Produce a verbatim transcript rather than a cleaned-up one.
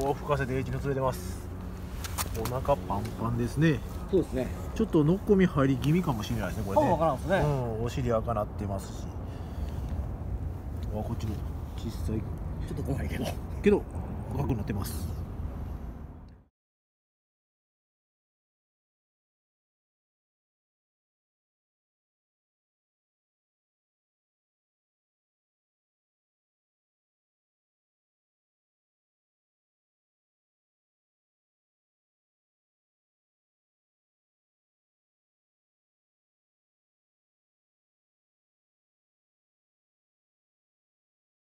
お吹かせてエイチの釣れてます。お腹パンパンですね。 そうですね。 ちょっとのっこみ入り気味かもしれないですね、これね。 わからんですね。 うん、お尻赤なってますし。あ、こっちも小さい。 ちょっと怖いけど。 けど、赤くなってます。